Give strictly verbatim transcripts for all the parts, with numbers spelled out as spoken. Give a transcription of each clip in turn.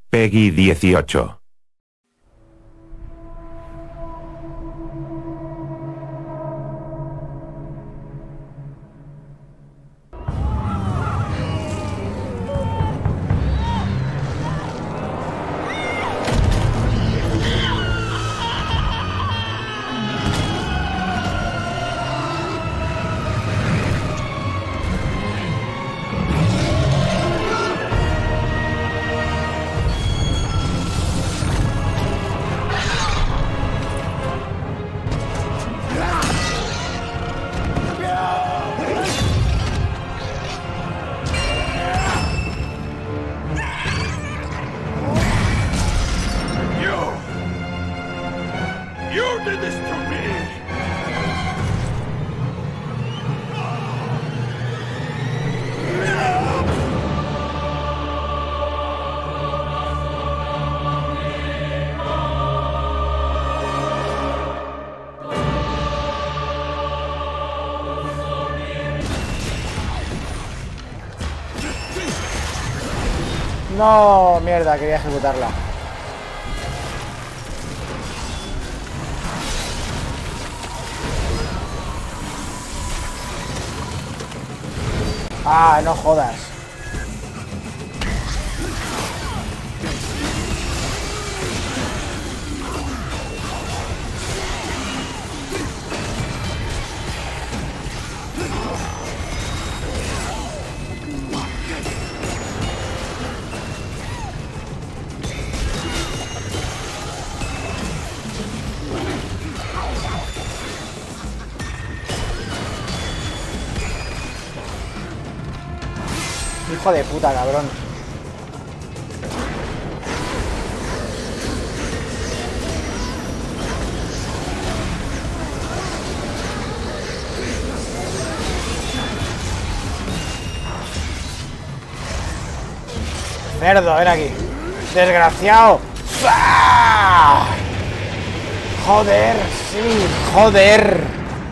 Peggy dieciocho. No, mierda, quería ejecutarla. Ah, no jodas. Hijo de puta, cabrón. Cerdo, ven aquí. Desgraciado. ¡Ah! Joder, sí, joder.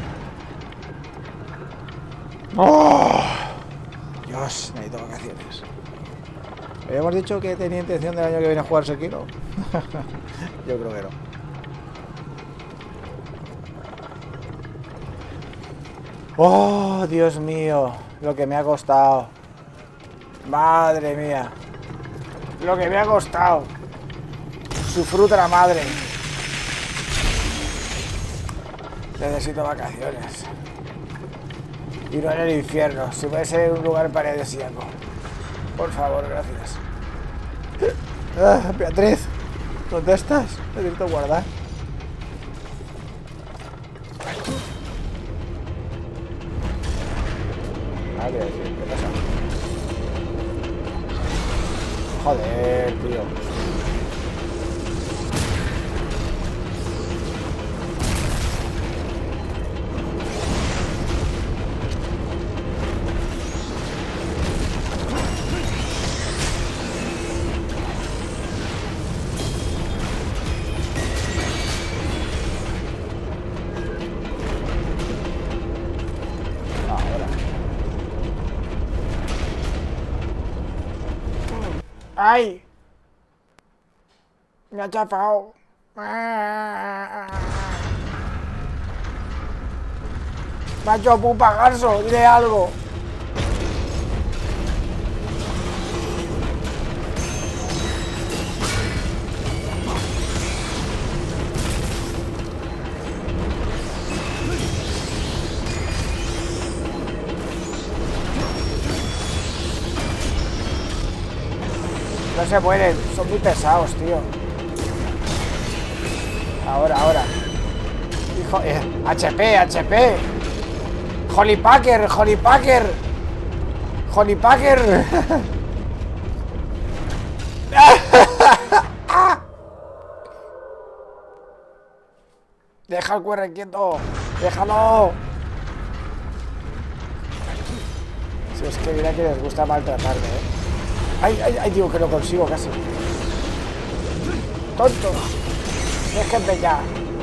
Oh. Dios, necesito vacaciones. ¿Habíamos dicho que tenía intención del año que viene a jugar Sekiro? Yo creo que no. Oh, Dios mío, lo que me ha costado. Madre mía, lo que me ha costado. Su fruta la madre. Necesito vacaciones. Y no en el infierno, si puede ser un lugar paradisíaco. Por favor, gracias. Ah, Beatriz, ¿dónde estás? Necesito guardar. Ah, ¿qué decir? ¿Qué pasa? Joder, tío. ¡Ay! Me ha chafado. Me ha hecho pupa, garzo. Dile algo. No se pueden, son muy pesados, tío. Ahora, ahora. Hijo, eh, H P, H P. Holly Packer, Holly Packer. Holly Packer. Deja el cuerno quieto. Déjalo. Si es que mira que les gusta maltratarme, eh. Ay, ay, ay, digo que lo consigo casi. Tonto. Déjenme ya.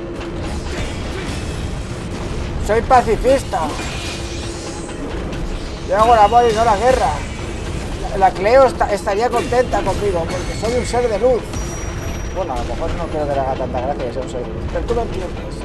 Soy pacifista. Yo hago el amor y no la guerra. la Cleo está, estaría contenta conmigo porque soy un ser de luz. Bueno, a lo mejor no creo que le haga tanta gracia que sea un ser de luz, pero tú lo entiendes.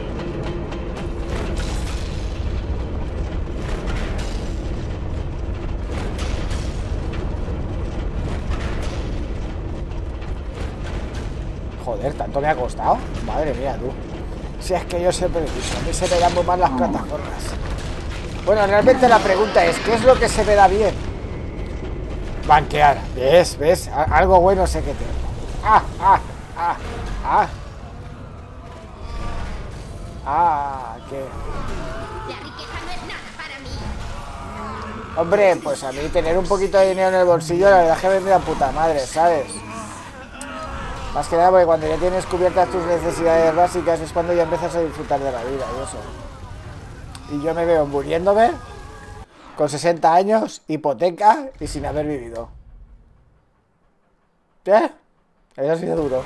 Joder, ¿tanto me ha costado? Madre mía, tú. Si es que yo siempre he dicho, a mí se me dan muy mal las plataformas. Bueno, realmente la pregunta es, ¿qué es lo que se me da bien? Banquear. ¿Ves? ¿Ves? Algo bueno sé que tengo. ¡Ah! ¡Ah! ¡Ah! ¡Ah! ¡Ah! ¿Qué? La riqueza no es nada para mí. Hombre, pues a mí tener un poquito de dinero en el bolsillo, la verdad es que me viene a puta madre, ¿sabes? Más que nada porque cuando ya tienes cubiertas tus necesidades básicas es cuando ya empiezas a disfrutar de la vida y eso. Y yo me veo muriéndome con sesenta años, hipoteca y sin haber vivido. ¿Qué? Eso ha sido duro.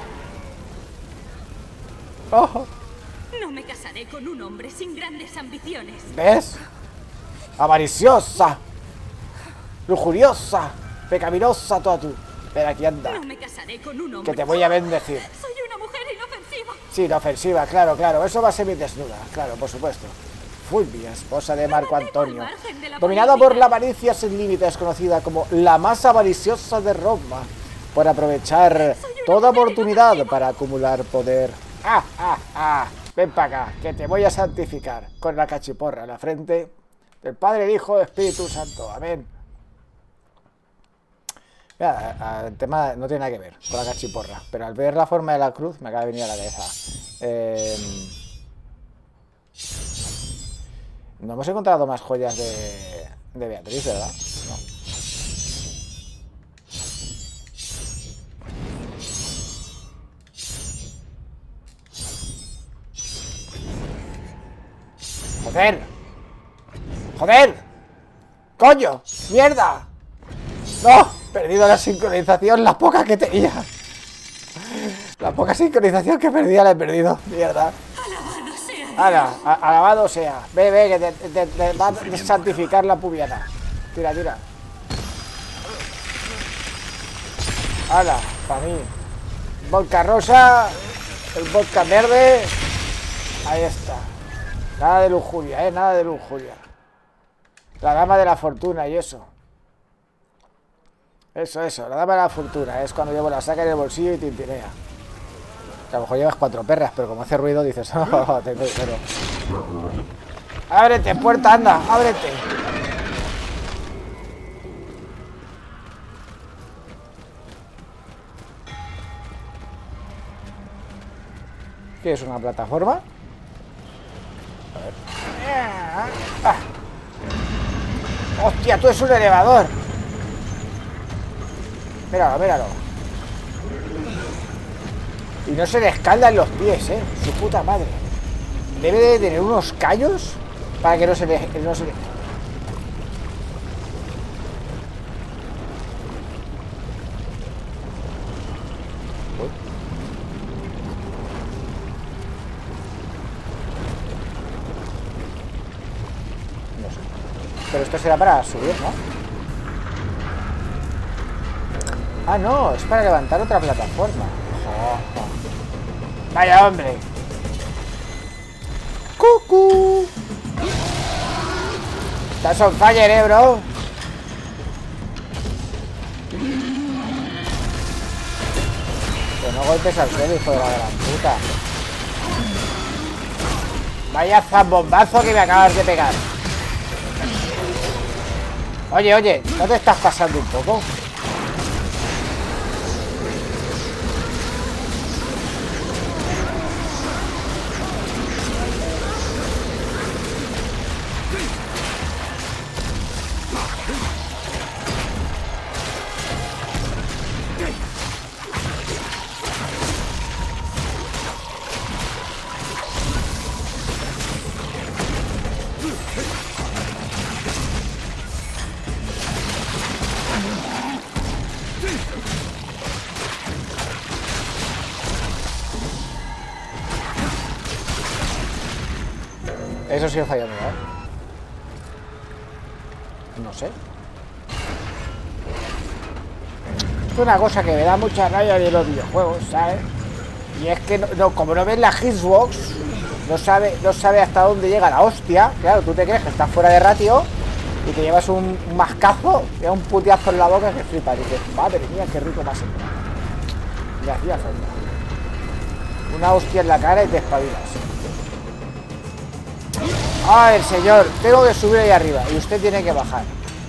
¡Oh! No me casaré con un hombre sin grandes ambiciones. ¿Ves? Avariciosa, lujuriosa, pecaminosa toda tú. Pero aquí anda. No me casaré con un hombre. Que te voy a bendecir. Soy una mujer inofensiva. Sí, inofensiva, claro, claro. Eso va a ser mi desnuda, claro, por supuesto. Fulvia, esposa de Marco Antonio, dominada por la avaricia sin límites, conocida como la más avariciosa de Roma, por aprovechar toda oportunidad para acumular poder. ¡Ah, ah, ah! Ven para acá, que te voy a santificar con la cachiporra en la frente del Padre, el Hijo, el Espíritu Santo. Amén. Mira, el tema no tiene nada que ver con la cachiporra, pero al ver la forma de la cruz me acaba de venir a la cabeza. Eh... No hemos encontrado más joyas de, de Beatriz, ¿verdad? No. ¡Joder! ¡Joder! ¡Coño! ¡Mierda! ¡No! Perdido la sincronización, la poca que tenía. La poca sincronización que perdía la he perdido. Mierda. ¡Hala! Alabado sea. Ve, ve, que te, te, te va a santificar la pubiana. Tira, tira. ¡Hala! Para mí. Vodka rosa. El vodka verde. Ahí está. Nada de lujuria, eh. Nada de lujuria. La dama de la fortuna y eso. Eso, eso. La dama de la fortuna. Es cuando llevo la saca en el bolsillo y tintinea. A lo mejor llevas cuatro perras, pero como hace ruido dices, oh, tengo dinero. Ábrete, puerta, anda, ábrete. ¿Qué es una plataforma? A ver. Ah. Hostia, tú es un elevador. Míralo, míralo. Y no se le escaldan los pies, eh. Su puta madre. Debe de tener unos callos para que no se le... No se le... No sé. Pero esto será para subir, ¿no? Ah, no, es para levantar otra plataforma. Oh, oh. Vaya hombre. Cucú. Estás on fire, eh, bro. Pero no golpes al suelo, hijo de la gran puta. Vaya zambombazo que me acabas de pegar. Oye, oye, ¿no te estás pasando un poco? Eso sí he fallado, ¿eh? No sé. Es una cosa que me da mucha rabia de los videojuegos, ¿sabes? Y es que, no, no, como no ves la Xbox, no sabe, no sabe hasta dónde llega la hostia. Claro, tú te crees que estás fuera de ratio y te llevas un, un mascazo, te da un puteazo en la boca que flipas. Y dices, madre mía, qué rico más. Y hacía falta. Una hostia en la cara y te espabilas. A ver, señor, tengo que subir ahí arriba y usted tiene que bajar.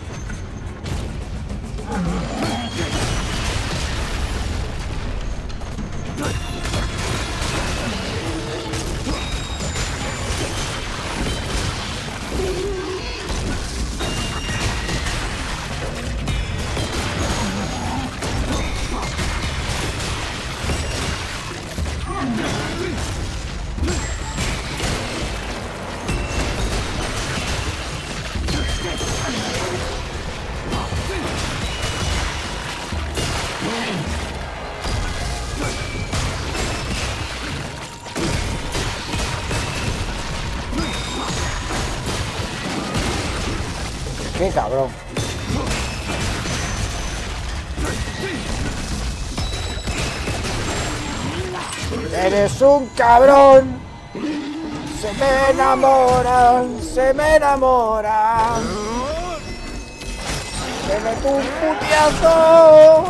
Qué cabrón. Eres un cabrón. Se me enamoran, se me enamoran. Me meto un putiazo.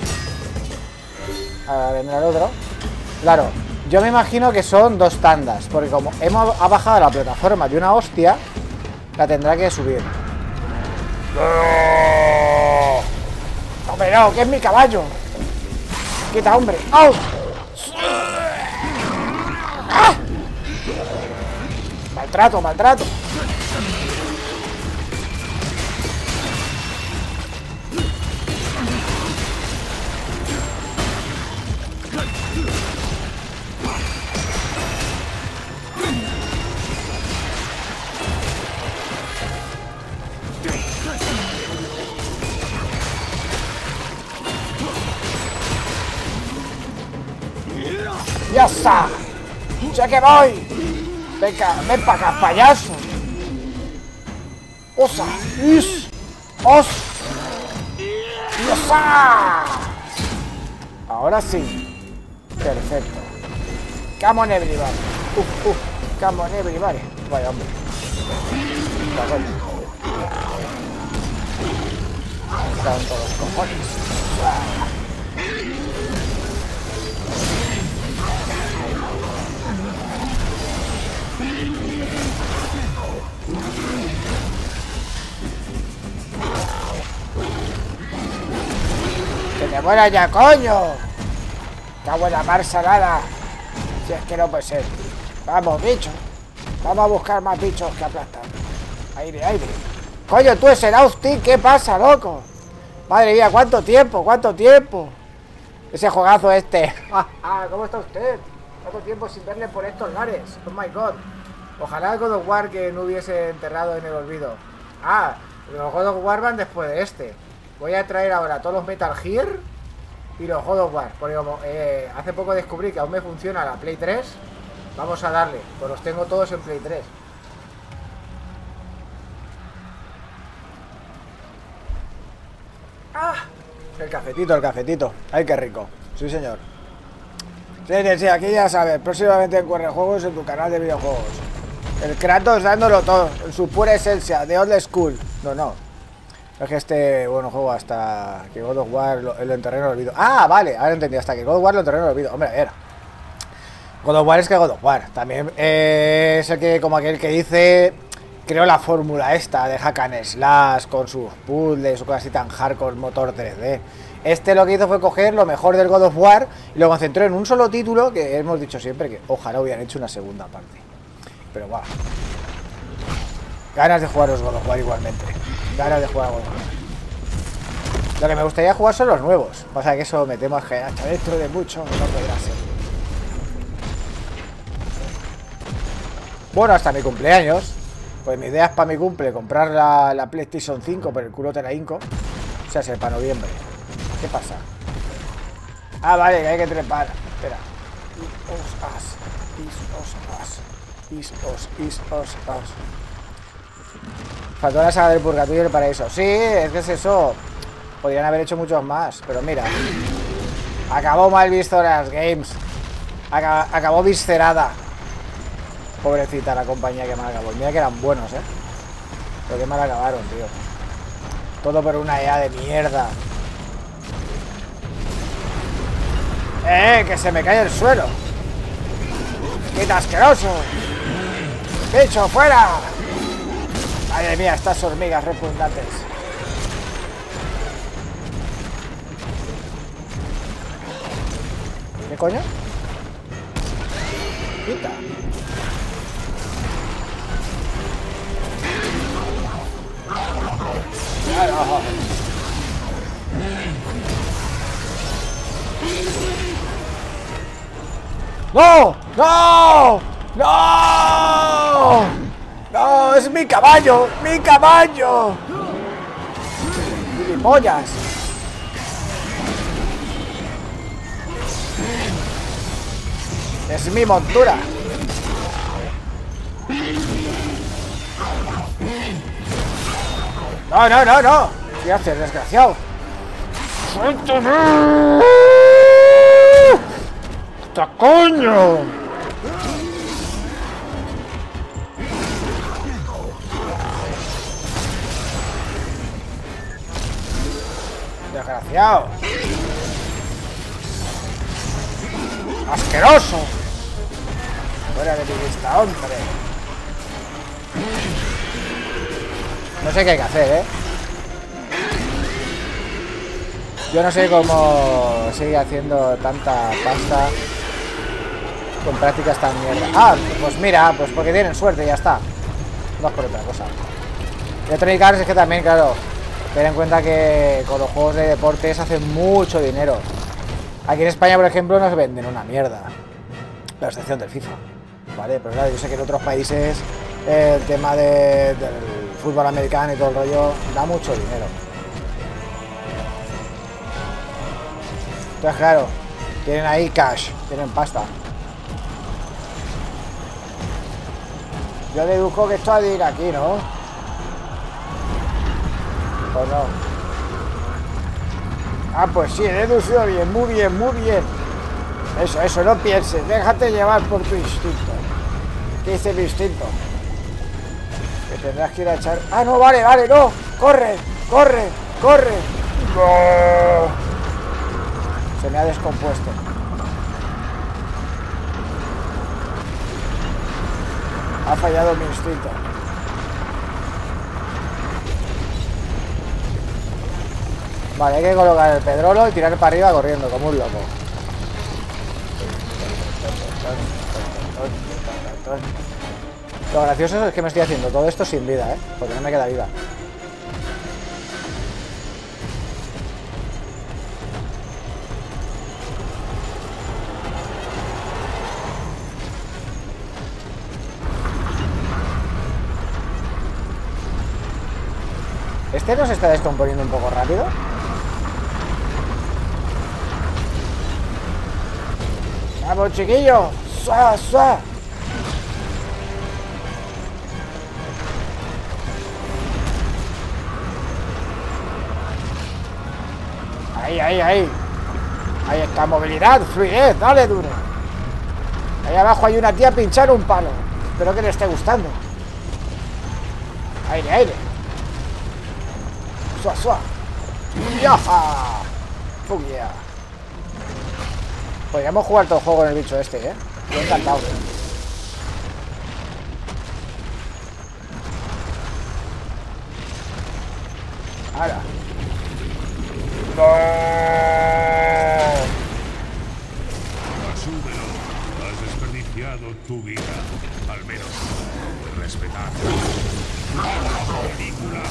A ver, vendrá el otro. Claro, yo me imagino que son dos tandas, porque como hemos ha bajado la plataforma de una hostia, la tendrá que subir. ¡Oh! ¡Hombre, no! ¡Que es mi caballo! ¡Quita, hombre! ¡Oh! ¡Ah! ¡Maltrato, maltrato! ¡Ya está! ¡Ya que voy! Venga, ven para acá, payaso. ¡Osa! ¡Is! ¡Os! ¡Yosa! Ahora sí. Perfecto. Come on everybody. Uf, uf. Come on everybody. Vaya, hombre. Están todos los cojones. ¡Que te mueras ya, coño! ¡Qué buena mar salada! Si es que no puede ser. Vamos, bicho. Vamos a buscar más bichos que aplastar. Aire, aire. Coño, tú ese Austin, ¿qué pasa, loco? Madre mía, ¿cuánto tiempo? ¿Cuánto tiempo? Ese juegazo este. ¿Cómo está usted? ¿Cuánto tiempo sin verle por estos lares? Oh my god. Ojalá el God of War que no hubiese enterrado en el olvido. Ah, los God of War van después de este. Voy a traer ahora todos los Metal Gear y los God of War. Porque como eh, hace poco descubrí que aún me funciona la Play tres, vamos a darle. Pues los tengo todos en Play tres. ¡Ah! El cafetito, el cafetito. ¡Ay, qué rico! Sí, señor. Sí, sí, sí, aquí ya sabes. Próximamente en Correjuegos en tu canal de videojuegos. El Kratos dándolo todo, en su pura esencia, de old school. No, no. Es que este, bueno, juego hasta que God of War lo, lo enterré en el olvido. Ah, vale, ahora entendí, hasta que God of War lo enterré en el olvido. Hombre, era. God of War es que God of War. También eh, es el que, como aquel que dice, creó la fórmula esta de hack and slash con sus puzzles o cosas así tan hardcore, motor tres D. Este lo que hizo fue coger lo mejor del God of War y lo concentró en un solo título, que hemos dicho siempre que ojalá hubieran hecho una segunda parte. Pero guau. Ganas de jugar los God of War igualmente. Ganas de jugar a God of War. Lo que me gustaría jugar son los nuevos. Pasa que eso me temo que hasta dentro de mucho no podrá ser. Bueno, hasta mi cumpleaños. Pues mi idea es para mi cumple comprar la, la PlayStation cinco, pero el culo te la hinco. O sea, es para noviembre. ¿Qué pasa? Ah, vale, que hay que trepar. Espera. Is os as. Is os as. Is os, is os as. Faltó la saga del purgatorio y el paraíso. Sí, es que es eso. Podrían haber hecho muchos más, pero mira. Acabó mal visto las games. Acab acabó viscerada. Pobrecita la compañía que mal acabó. Mira que eran buenos, eh. Pero que mal acabaron, tío. Todo por una E A de mierda. ¡Eh! ¡Que se me cae el suelo! ¡Quita asqueroso! ¡Bicho, fuera! Madre mía, estas hormigas repugnantes. ¿Qué coño? Quita. Claro. ¡No! ¡No! ¡No! ¡No! ¡Es mi caballo! ¡Mi caballo! ¡Gilipollas! ¡Es mi montura! ¡No, no, no, no! ¿Qué haces, desgraciado? ¡Suéltame! ¡Hasta coño! Desgraciado. Asqueroso. Fuera de mi vista, hombre. No sé qué hay que hacer, eh. Yo no sé cómo sigue haciendo tanta pasta con prácticas tan mierda. Ah, pues mira, pues porque tienen suerte y ya está. No es por otra cosa. Electronic Arts es que también, claro, ten en cuenta que con los juegos de deportes hacen mucho dinero. Aquí en España, por ejemplo, nos venden una mierda. La excepción del FIFA. Vale, pero claro, yo sé que en otros países el tema de, del fútbol americano y todo el rollo da mucho dinero. Entonces, claro, tienen ahí cash, tienen pasta. Yo deduzco que esto ha de ir aquí, ¿no? ¿O no? Ah, pues sí, he deducido bien, muy bien, muy bien. Eso, eso, no pienses, déjate llevar por tu instinto. ¿Qué dice mi instinto? Que tendrás que ir a echar... Ah, no, vale, vale, no. Corre, corre, corre. No. Se me ha descompuesto. Ha fallado mi instinto. Vale, hay que colocar el pedrolo y tirar para arriba corriendo como un loco. Lo gracioso es que me estoy haciendo todo esto sin vida, ¿eh? Porque no me queda vida. ¿Este no se está descomponiendo un poco rápido? ¡Vamos, chiquillo! ¡Sua, sua! Ahí, ahí, ahí. Ahí está, movilidad, fluidez, dale duro. Ahí abajo hay una tía pinchando un palo. Espero que le esté gustando. Aire, aire. Sua, sua. ¡Yaja! ¡Fuck yeah! Podríamos jugar todo el juego en el bicho este, ¿eh? Estoy encantado. Ahora. ¡No! Asúmelo. Has desperdiciado tu vida. Al menos respetar. Ridícula.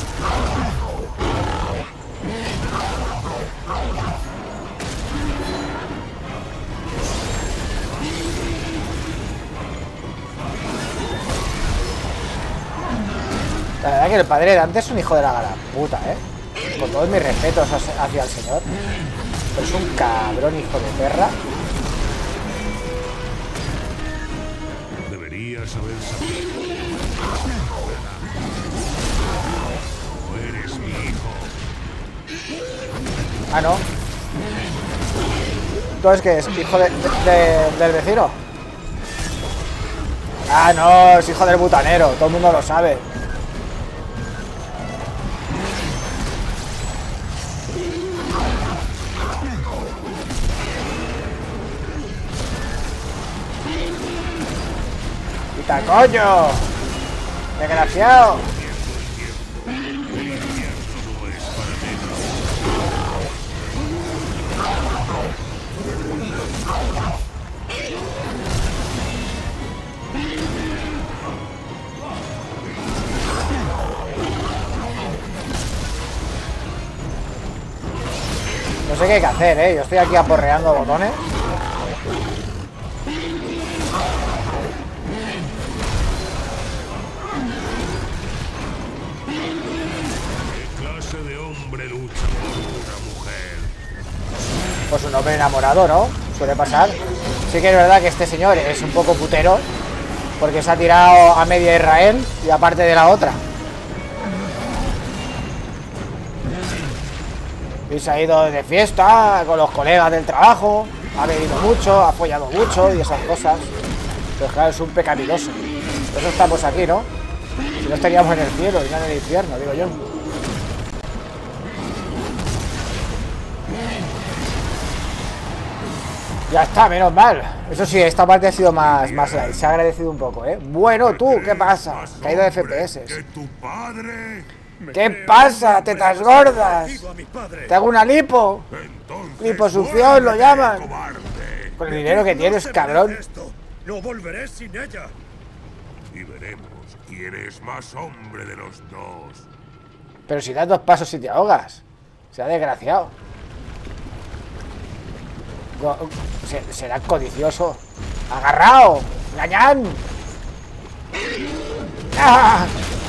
La verdad que el padre de Dante es un hijo de la gran puta, ¿eh? Con todos mis respetos hacia el señor. Pero es un cabrón hijo de perra. Deberías haber sabido. No eres mi hijo. Ah, no. Entonces, ¿qué es? ¿Hijo de, de, de, del vecino? Ah, no, es hijo del butanero. Todo el mundo lo sabe. ¡Quita, coño! ¡Desgraciado! No sé qué hay que hacer, ¿eh? Yo estoy aquí aporreando botones. ¿Qué clase de hombre lucha por una mujer? Pues un hombre enamorado, ¿no? Suele pasar. Sí que es verdad que este señor es un poco putero, porque se ha tirado a media Israel y aparte de la otra. Y se ha ido de fiesta con los colegas del trabajo, ha bebido mucho, ha follado mucho y esas cosas. Pues claro, es un pecaminoso. Por eso estamos aquí, ¿no? Si no estaríamos en el cielo y no en el infierno, digo yo. Ya está, menos mal. Eso sí, esta parte ha sido más, más light. Se ha agradecido un poco, ¿eh? Bueno, tú, ¿qué pasa? Caído de F P S. ¿Qué pasa? Tetas gordas. ¿Te hago una lipo? Liposucción lo llaman. Con el dinero que tienes, cabrón. No volveré sin ella. Y veremos quién es más hombre de los dos. Pero si das dos pasos y te ahogas. Se ha desgraciado. Será codicioso. ¡Agarrao! ¡Gañán! ¡Ah!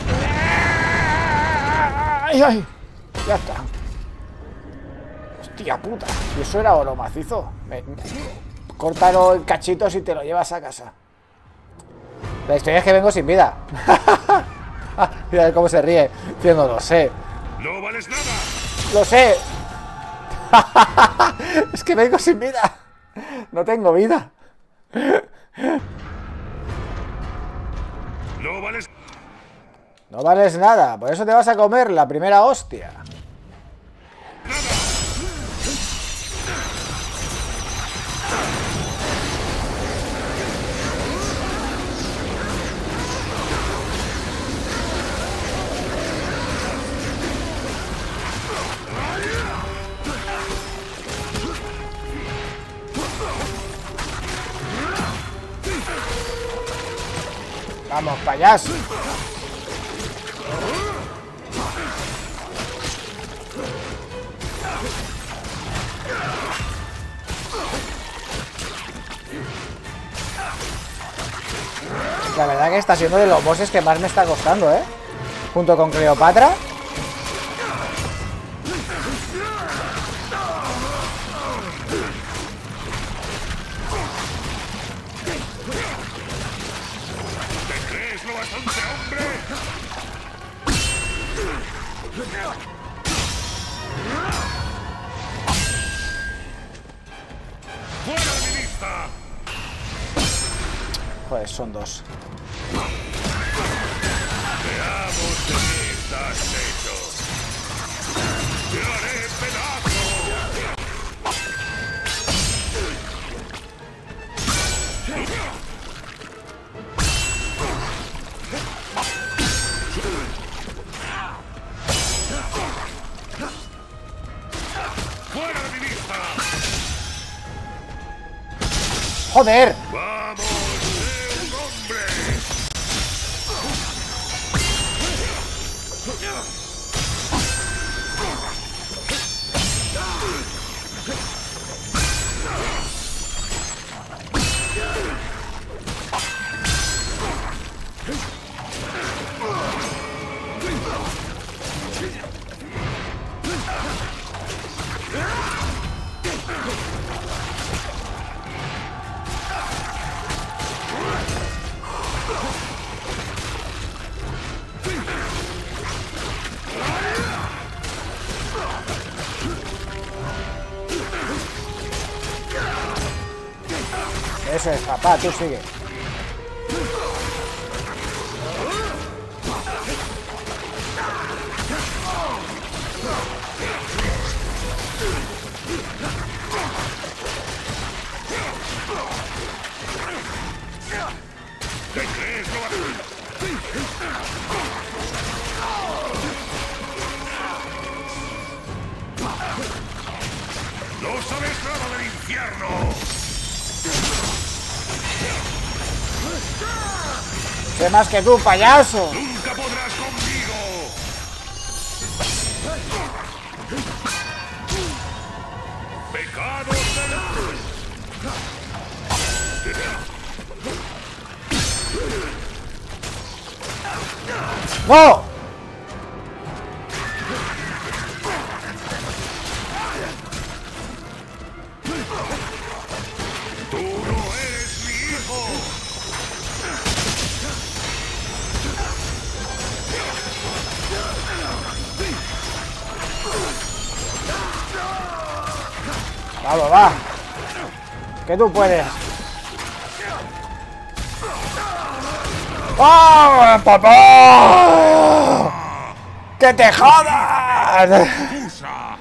¡Ay, ay! Ya está. Hostia puta. ¿Y eso era oro macizo? Me, me, córtalo en cachitos y te lo llevas a casa. La historia es que vengo sin vida. Mira cómo se ríe. Diciendo, lo sé. ¡No vales nada! ¡Lo sé! Es que vengo sin vida. No tengo vida. ¡No vales! No vales nada. Por eso te vas a comer la primera hostia. Vamos, payaso. La verdad que está siendo de los bosses que más me está costando, ¿eh? Junto con Cleopatra. Joder, son dos. Veamos de qué estás hecho. ¡Te haré pedazo! ¡Fuera de mi vista! ¡Joder! ¡Vamos! ¡Sé un hombre! Eso es, papá, tú sigue. ¿Qué crees? ¿Lo vas a... ¡No sabes nada del infierno! Sé más que tú, payaso. ¡Nunca podrás conmigo! ¡Pecados del... ¡No! ¡Tú no eres mi hijo! Vamos, va. Que tú puedes. ¡Oh, papá! ¡Que te jodan! ¡Excusa!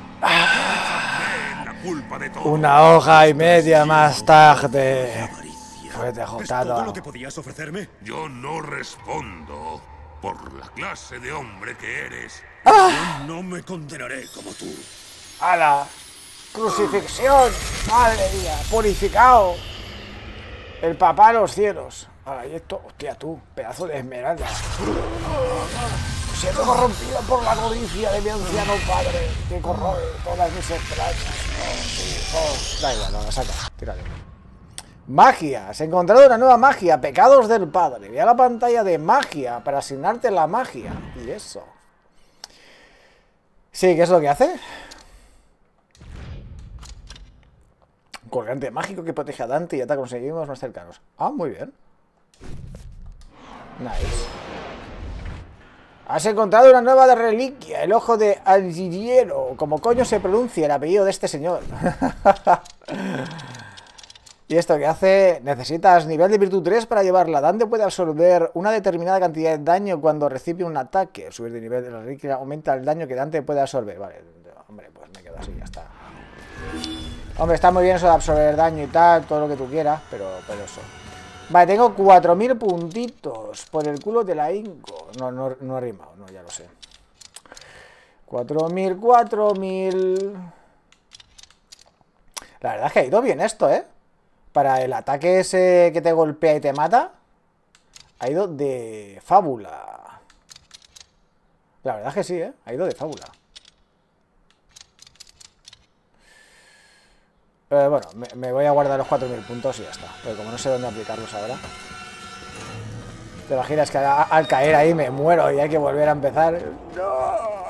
La culpa de todo. Una hoja y media más tarde. Fue ¿Es todo derrotado. lo que podías ofrecerme? Yo no respondo por la clase de hombre que eres. Yo no me condenaré como tú. ¡Hala! ¡Crucifixión! ¡Madre mía! ¡Purificado! El papá a los cielos. Ahora, y esto, hostia, tú, pedazo de esmeralda. Siendo corrompido por la codicia de mi anciano padre, que corroe todas mis extrañas. Oh, oh. Da igual, no, la saca, tírale. Magia, has encontrado una nueva magia, pecados del padre. Ve a la pantalla de magia para asignarte la magia. Y eso. Sí, ¿qué es lo que hace? Colgante mágico que protege a Dante y ataca con seguimos más cercanos. Ah, muy bien. Nice. Has encontrado una nueva reliquia, el ojo de Algiriero. Como coño se pronuncia el apellido de este señor. ¿Y esto qué hace? Necesitas nivel de virtud tres para llevarla. Dante puede absorber una determinada cantidad de daño cuando recibe un ataque. Subir de nivel de la reliquia aumenta el daño que Dante puede absorber. Vale, hombre, pues me quedo así, ya está. Hombre, está muy bien eso de absorber daño y tal, todo lo que tú quieras, pero, pero eso. Vale, tengo cuatro mil puntitos. Por el culo de la Inco. No, no, no he rimado, no, ya lo sé. cuatro mil, cuatro mil. La verdad es que ha ido bien esto, ¿eh? Para el ataque ese que te golpea y te mata, ha ido de fábula. La verdad es que sí, ¿eh? Ha ido de fábula. Eh, bueno, me, me voy a guardar los cuatro mil puntos y ya está. Porque como no sé dónde aplicarlos ahora. ¿Te imaginas que a, al caer ahí me muero y hay que volver a empezar? ¡No!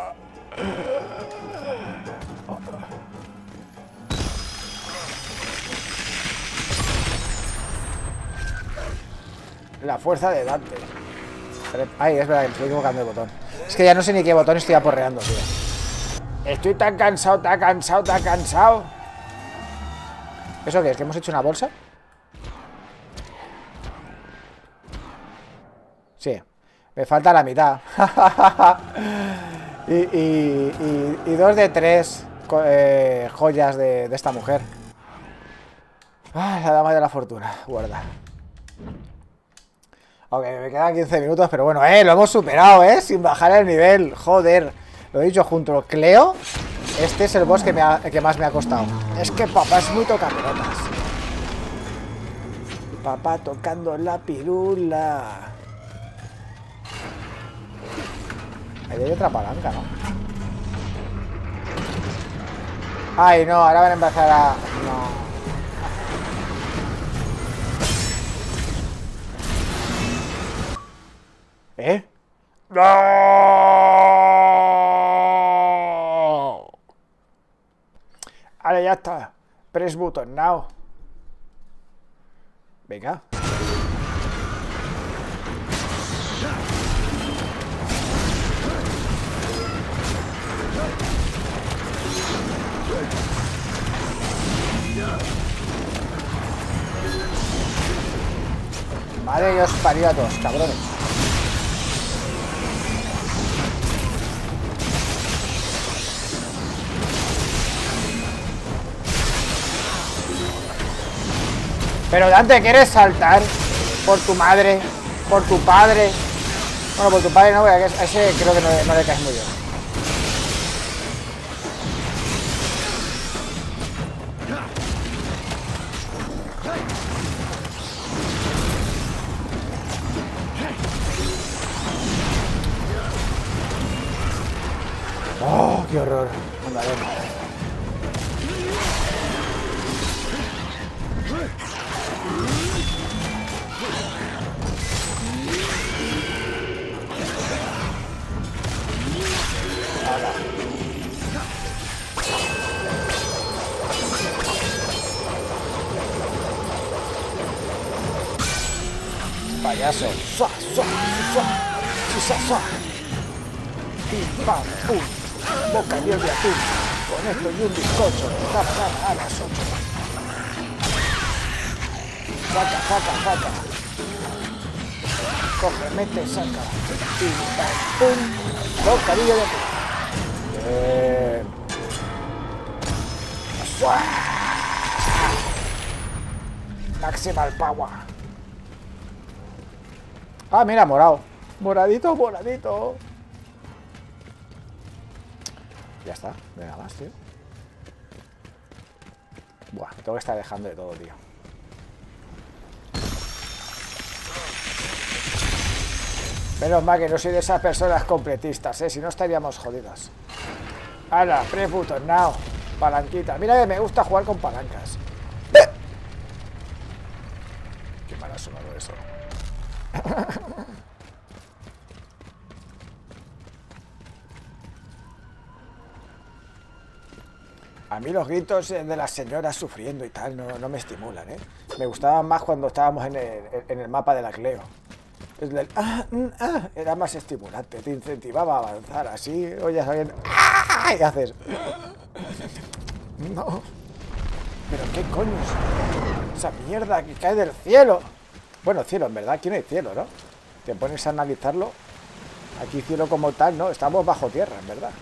La fuerza de Dante. Ay, es verdad que me estoy equivocando de botón. Es que ya no sé ni qué botón estoy aporreando, tío. Estoy tan cansado, tan cansado, tan cansado. ¿Eso qué es? ¿Que hemos hecho una bolsa? Sí. Me falta la mitad. y, y, y, y dos de tres eh, joyas de, de esta mujer. Ah, la dama de la fortuna. Guarda. Ok, me quedan quince minutos, pero bueno, eh, lo hemos superado, eh, sin bajar el nivel. Joder. Lo he dicho, junto a Cleo, este es el boss que, me ha, que más me ha costado. Es que papá es muy tocapelotas. Papá tocando la pirula. Ahí hay otra palanca, ¿no? Ay, no, ahora van a empezar a... No. ¿Eh? ¡No! Ahora ya está. Press button now. Venga. madre que os parió a todos, cabrones. Pero Dante, ¿quieres saltar? Por tu madre, por tu padre. Bueno, por tu padre no, a ese creo que no, no le caes muy bien. Oh, qué horror. Anda, ven. Payaso. ¡Sua, sua, sua! ¡Sua, sua! ¡Pim, pam, pum! Bocadillo de atún. Con esto y un bizcocho. Dame, dame, a las ocho. Saca, saca, saca. Coge, mete, saca. Pim, pam, pum. Bocadillo de atún. Bien. ¡Sua! Maximal power. Ah, mira, morado. Moradito, moradito. Ya está, venga más, tío. Buah, me tengo que estar dejando de todo, tío. Menos mal que no soy de esas personas completistas, eh. Si no estaríamos jodidos. ¡Hala! Pre-button now. Palanquita. Mira que me gusta jugar con palancas. Qué mal ha sonado eso. A mí los gritos de las señoras sufriendo y tal no, no me estimulan, ¿eh? Me gustaban más cuando estábamos en el, en el mapa de la Cleo. El del, ah, mm, ah, era más estimulante, te incentivaba a avanzar así, oyes a alguien, ¡ah! Y haces, no, pero qué coño es esa mierda que cae del cielo. Bueno, cielo, en verdad, aquí no hay cielo, ¿no? Te pones a analizarlo. Aquí cielo como tal, ¿no? Estamos bajo tierra, en verdad.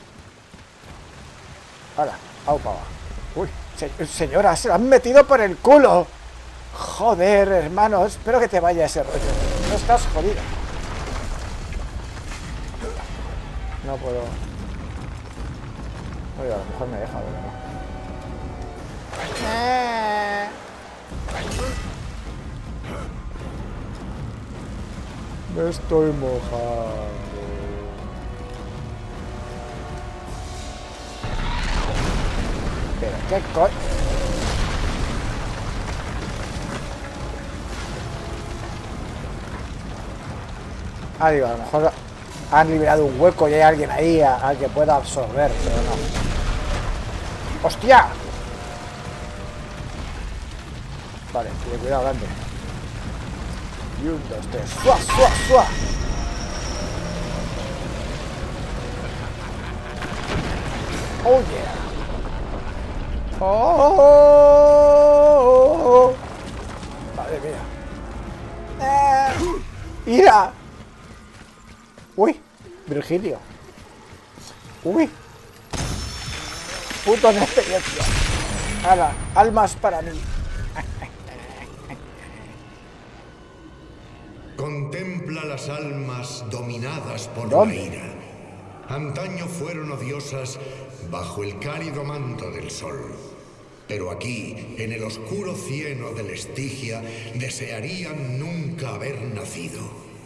Hala, aupa. Uy, se señora, se lo han metido por el culo. Joder, hermano, espero que te vaya ese rollo. No estás jodido. No puedo. Oye, a lo mejor me deja, ¿verdad? Eh... Me estoy mojando. Pero qué coño. Ah, digo, a lo mejor han liberado un hueco y hay alguien ahí al que pueda absorber, pero no. ¡Hostia! Vale, tiene cuidado, Dante. Y un, dos, tres. ¡Sua, sua, sua! ¡Oh, yeah! ¡Oh! oh, oh. ¡Madre mía! ¡Eh! ¡Ira! ¡Uy! Virgilio. ¡Uy! ¡Putos de experiencia! ¡Hala! ¡Almas para mí! Contempla las almas dominadas por ¿Dónde? la ira. Antaño fueron odiosas bajo el cálido manto del sol. Pero aquí, en el oscuro cieno del Estigia, desearían nunca haber nacido.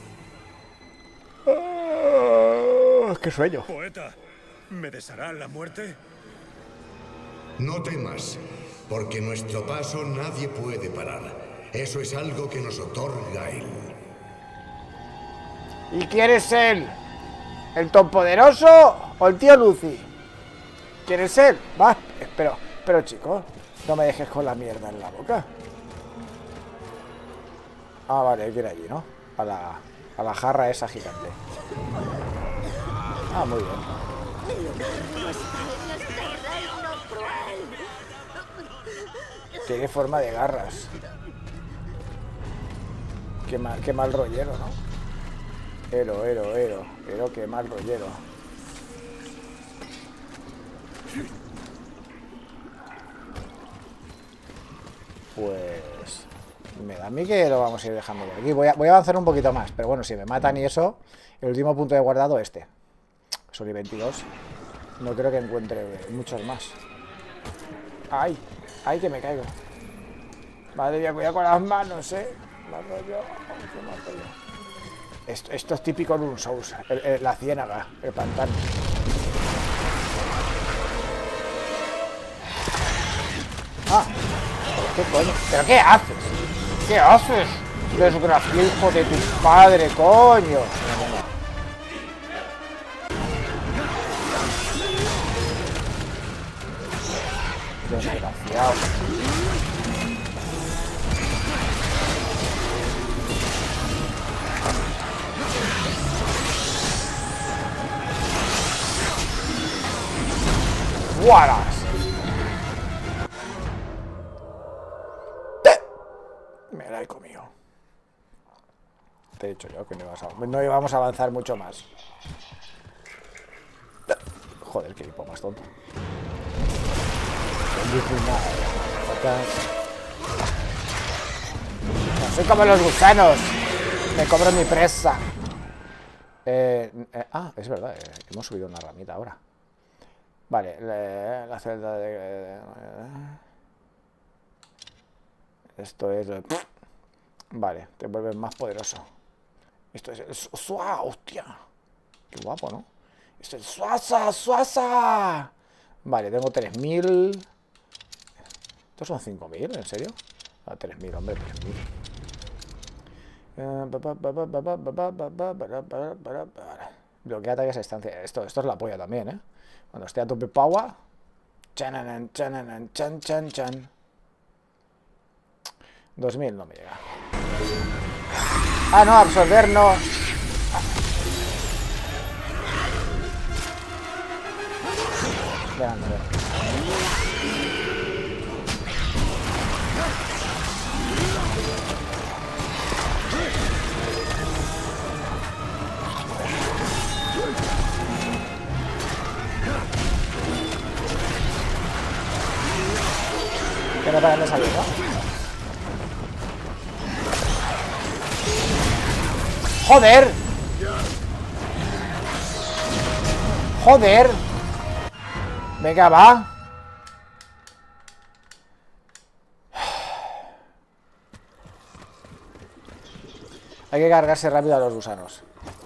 Oh, ¡qué sueño! Poeta, ¿me deshará la muerte? No temas, porque nuestro paso nadie puede parar. Eso es algo que nos otorga él. ¿Y quién es él? ¿El todopoderoso o el tío Lucy? ¿Quién es él? Va, pero, pero chicos, no me dejes con la mierda en la boca. Ah, vale, hay que ir allí, ¿no? A la, a la jarra esa gigante. Ah, muy bien. Tiene forma de garras. Qué mal, qué mal rollero, ¿no? Ero, ero, ero. Ero, qué mal rollero. Pues... me da a mí que lo vamos a ir dejando por aquí. Voy a, voy a avanzar un poquito más. Pero bueno, si me matan y eso... El último punto de guardado, este. Son y veintidós. No creo que encuentre muchos más. ¡Ay! ¡Ay, que me caigo! Madre mía, cuidado con las manos, ¿eh? Mato yo. ¿Qué mato yo? Esto, esto es típico en un Souls. El, el, la ciénaga, el pantano. ¡Ah! ¿Qué coño? ¿Pero qué haces? ¿Qué haces? Desgraciado, hijo de tu padre, coño. Desgraciado. ¡Guaras! Me la he comido. Te he dicho yo que no, ibas a, no íbamos a avanzar mucho más. Joder, qué hipo más tonto. No soy como los gusanos. Me cobro mi presa. Eh, eh, ah, es verdad. Eh, hemos subido una ramita ahora. Vale, la, la celda de... Eh, esto es... Eh, vale, te vuelves más poderoso. Esto es el Suasa, hostia. Qué guapo, ¿no? Esto es el Suasa, Suasa. Vale, tengo tres mil. ¿Estos son cinco mil? ¿En serio? Ah, tres mil, hombre, tres mil. Bloquea ataques a distancia. Esto, esto es la polla también, ¿eh? Cuando esté a tope power. Chananan, chananan, chan, chan, chan. dos mil no me llega. Ah, no, absorber no. Vean, vean. Que no pagan de salir, ¿no? ¡Joder! ¡Joder! Venga, va. Hay que cargarse rápido a los gusanos.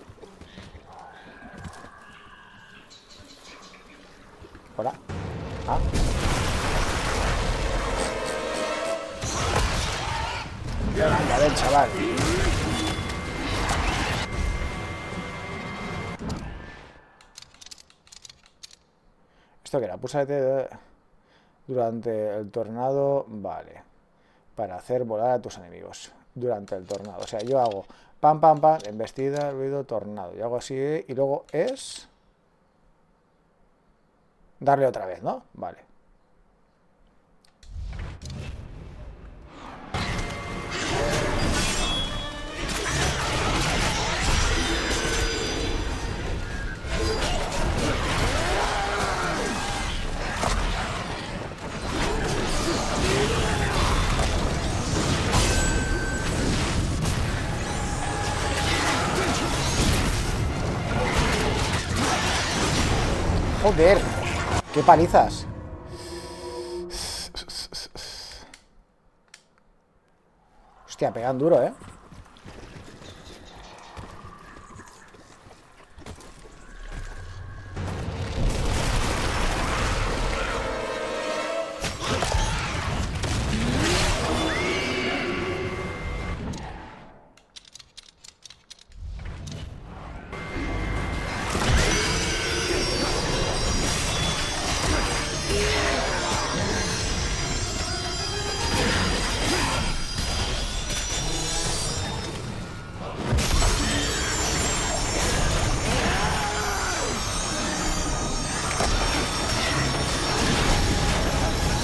Hola. Ah. Venga, ven, chaval. ¿Esto qué era? Púsate durante el tornado. Vale. Para hacer volar a tus enemigos. Durante el tornado. O sea, yo hago pam, pam, pam, embestida, ruido, tornado. Yo hago así y luego es... darle otra vez, ¿no? Vale. Joder, qué palizas. Hostia, pegan duro, ¿eh?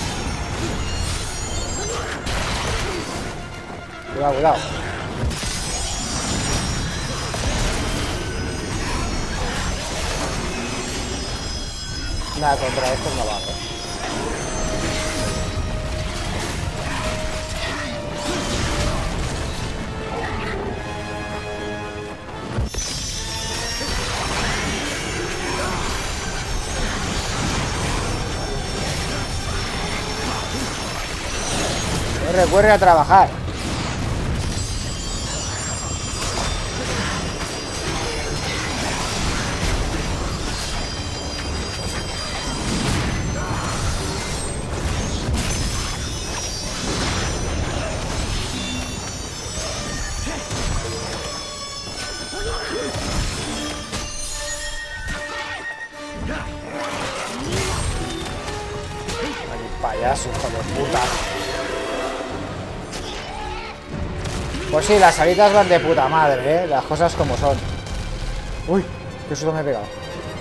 Cuidado, cuidado. Nada, contra estos no vale. Recuerde a trabajar. Ay, payaso, hijo de puta. Pues sí, las alitas van de puta madre, ¿eh? Las cosas como son. Uy, qué susto me he pegado.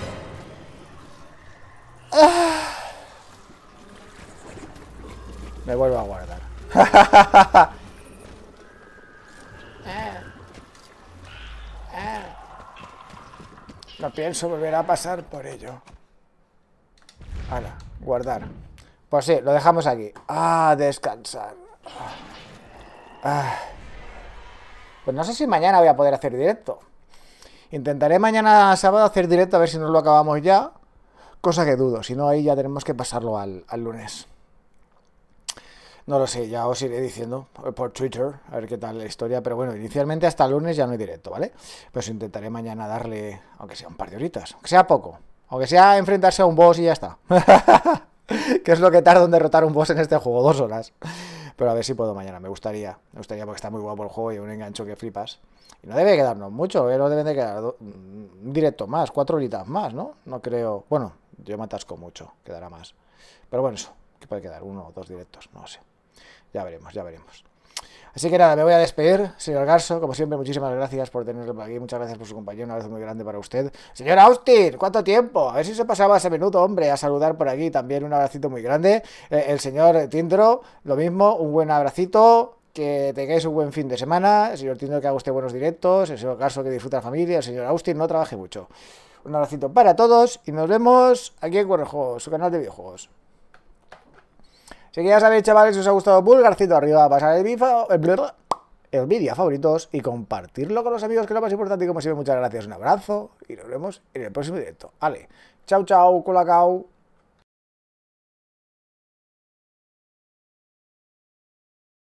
Ah. Me vuelvo a guardar. No pienso volver a pasar por ello. Ahora, guardar. Pues sí, lo dejamos aquí. Ah, descansar. Ah. Pues no sé si mañana voy a poder hacer directo. Intentaré mañana sábado hacer directo a ver si nos lo acabamos ya. Cosa que dudo, si no ahí ya tenemos que pasarlo al, al lunes. No lo sé, ya os iré diciendo por Twitter, a ver qué tal la historia. Pero bueno, inicialmente hasta el lunes ya no hay directo, ¿vale? Pues intentaré mañana darle, aunque sea un par de horitas, aunque sea poco. Aunque sea enfrentarse a un boss y ya está. Que es lo que tarda en derrotar un boss en este juego, dos horas. Pero a ver si puedo mañana, me gustaría. Me gustaría porque está muy guapo el juego y un engancho que flipas. Y no debe quedarnos mucho, ¿eh? No deben de quedar un directo más, cuatro horitas más, ¿no? No creo... Bueno, yo me atasco mucho, quedará más. Pero bueno, eso, que puede quedar uno o dos directos, no lo sé. Ya veremos, ya veremos. Así que nada, me voy a despedir, señor Garso. Como siempre, muchísimas gracias por tenerlo por aquí. Muchas gracias por su compañía, un abrazo muy grande para usted. Señor Austin, ¿cuánto tiempo? A ver si se pasaba ese minuto, hombre, a saludar por aquí. También un abracito muy grande. Eh, el señor Tindro, lo mismo, un buen abracito. Que tengáis un buen fin de semana. El señor Tindro, que haga usted buenos directos. El señor Garso, que disfruta la familia. El señor Austin, no trabaje mucho. Un abracito para todos y nos vemos aquí en Cuerrejuegos, su canal de videojuegos. Así que ya sabéis, chavales, si os ha gustado, pulgarcito arriba, pasar el vídeo, el vídeo a favoritos y compartirlo con los amigos, que es lo más importante. Y como siempre, muchas gracias, un abrazo y nos vemos en el próximo directo. Vale, chao, chao, colacao.